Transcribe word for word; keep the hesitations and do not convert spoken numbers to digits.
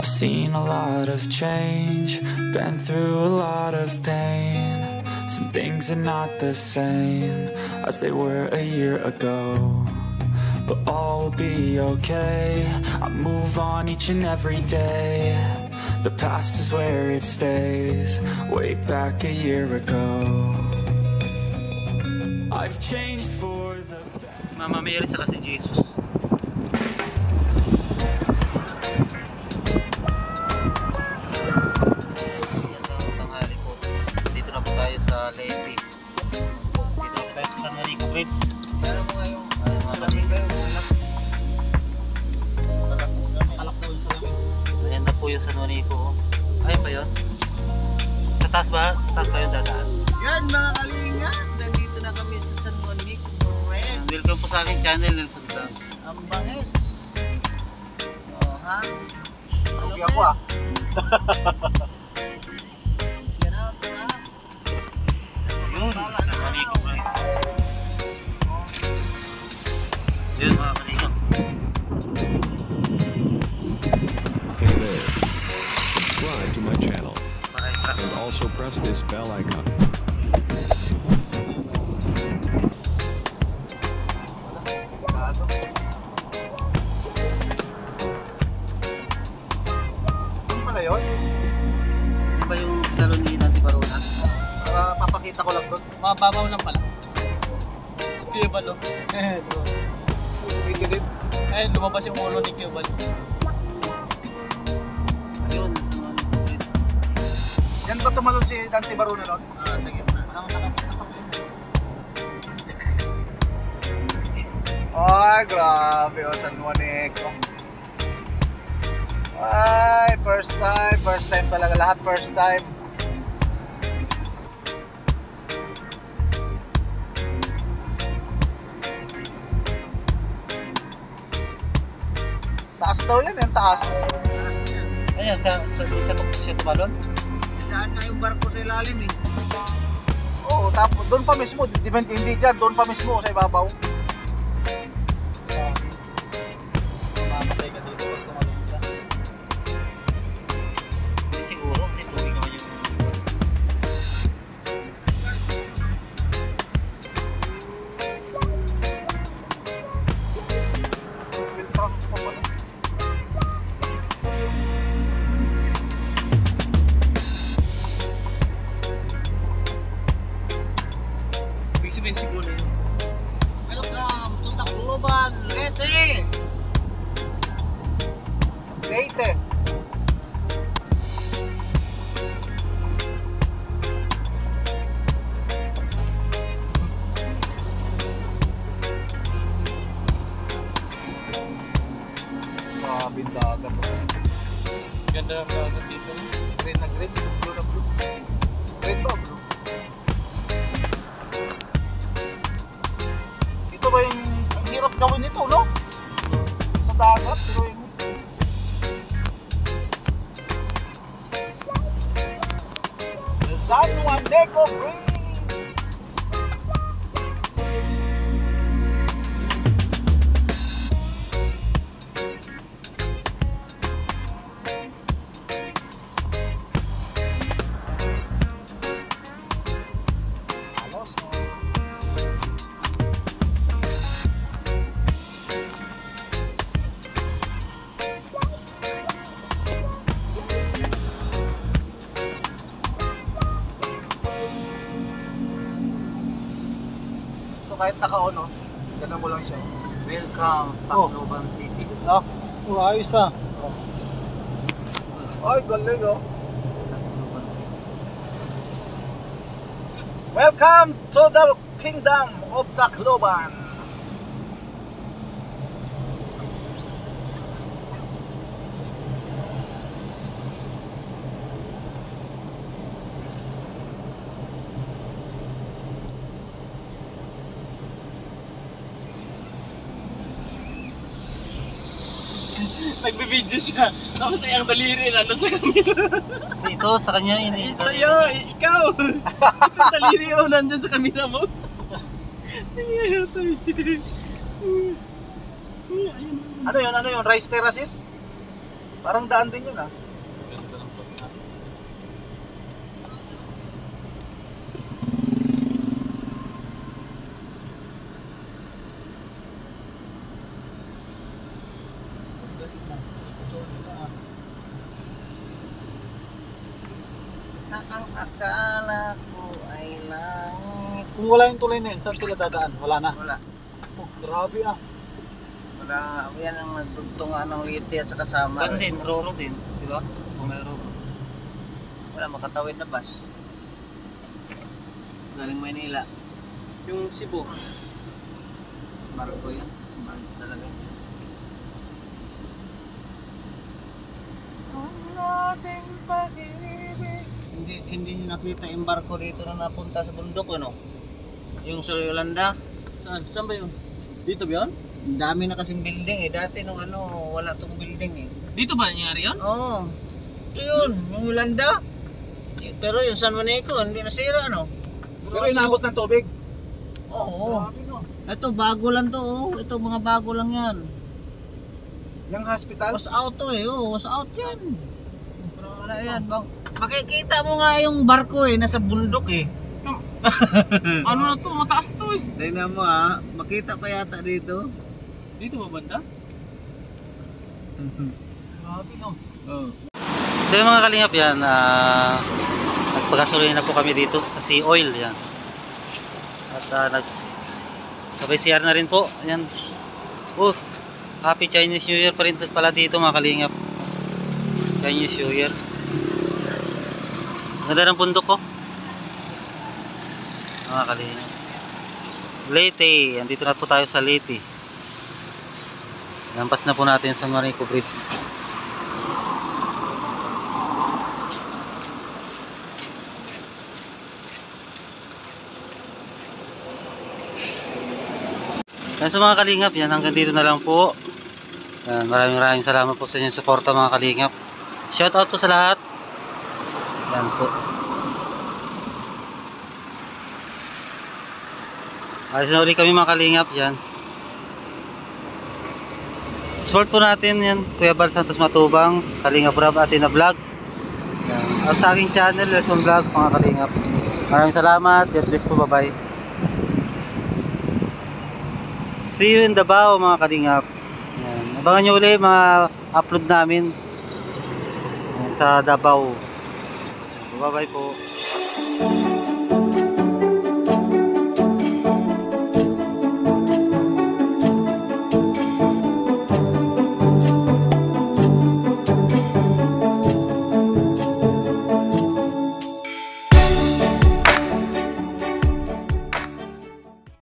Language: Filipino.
I've seen a lot of change, been through a lot of pain. Some things are not the same as they were a year ago, but all will be okay. I move on each and every day. The past is where it stays, way back a year ago. I've changed for the better. Mama Mary sa kasi Jesus. Tanghali po. Dito na po tayo sa Leyte. Dito na tayo sa San Marico Bridge. Ano mo ngayon? Ay, mga kaming kayo. Kalak po sa lamin. Ayan na po yung San Marico. Ayun ba yun? Sa taas ba? Sa taas ba yung dadaan? Yan mga kalinga. Nandito na kami sa San Juanico. Welcome po sa aking channel, Nelson Vlog. Ang bangis. Oh, ha? Huwag ako ah. Get out, ha? Yun, San Juanico Bridge. Yun mga kalinga. Hey there. Subscribe to my channel. And also press this bell icon. Ano pala yun? Ano ba yung salon ni Nanti Barona? Para papakita ko lang doon. Mababaw lang pala. Si Cubalo. Eh, bro. Pwede din. Eh, lumabas yung ulo ni Cubalo. Ayun, San Juanico Bridge. Yan ba tumalon si Dante Baruna noon? Ah, sige. Parang nakakita ko yun. Ay, grabe o, San Juanico. Ay, first time, first time talaga. Lahat first time. Taas daw yan, yung taas. Ayan, sa, sa, sa, sa siya tumalon? Saan nga yung barko sa ilalim eh? Oo, tapos doon pa mismo, di, hindi dyan, doon pa mismo sa ibabaw. Mamatay ka dito pag tumalon ka. Hindi siguro, kasi tubig naman yung... Ibig sabihin siguro yun. Welcome to Tacloban, Leyte! Leyte! Grabe dagat. Ganda ng dagat dito. Green na green, blue na blue. Green ba blue? Ito ba yung ang hirap gawin ito, no? Sa dagat, pero yung the San Juanico Bridge! Alos. So kahit naka-on, no? Ganun mo lang siya. Welcome, Tacloban City. No? Oh, ayos ah. Ay, galing oh. Tacloban City. Welcome to the Kingdom of Tacloban. Nagbibideo siya. Tapos ay ang daliri nandun sa camera. Ito sa kanya ini. Sa'yo, ikaw. Ito daliri oh nandun sa camera mo. Ano yun? Ano yun? Rice terraces? Parang daan din yun ah. Ganda ng truck na. Nakang akala ko ay langit. Kung wala yung tulay na yun, saan sila dadaan? Wala na. Wala. Oh, grabe ah. Wala. Yan ang nagdugtungan ng Liti at saka Samar. Gan din, Roro din, di ba? Kung may Roro. Wala makatawid na bus. Galing Maynila. Yung Cebu. Barko yan. Barko talaga. Hindi hindi niyo nakita yung barko dito na napunta sa bundok ano? Yung sa Yolanda. Saan? Saan ba yun? Dito ba yun? Ang dami na kasing building eh. Dati nung ano, wala tong building eh. Dito ba nangyari yun? Oo. Ito yun, yung Yolanda. Y- Pero yung San Juanico, hindi nasira ano? Pero inabot ng tubig? Oo. Grabe no. Ito bago lang to oh. Ito mga bago lang yan. Yung hospital? Was out to eh. Oo, was out yan. Wala yan. Bang, makikita mo nga yung barko eh. Nasa bundok eh. Ano na to? Mataas to eh. Tingnan mo ah. Makita pa yata dito. Dito ba banda? Grabe no. Oo. So yung mga kalingap yan, uh, nagpagasolina na po kami dito sa Sea Oil yan. At uh, nags sabay C R na rin po. Ayan. Oh, Happy Chinese New Year pa rin pala dito mga kalingap. Chinese New Year. Ganda ng bundok ko. Mga kalingap. Leyte, andito na po tayo sa Leyte. Lampas na po natin San Juanico Bridge. Yan sa mga kalingap, yan hanggang dito na lang po. Yan, maraming maraming salamat po sa inyong suporta mga kalingap. Shout out po sa lahat. Yan po. Alis na uli kami mga kalingap. Yan. Support po natin yan. Kuya Bal Santos Matubang, Kalingap Rob Athena Vlogs. Yan. At sa aking channel, Lesson Vlogs mga kalingap. Maraming salamat. God bless po. Bye bye. See you in Davao mga kalingap. Yan. Abangan nyo ulit mga upload namin sa Davao. Bye bye po.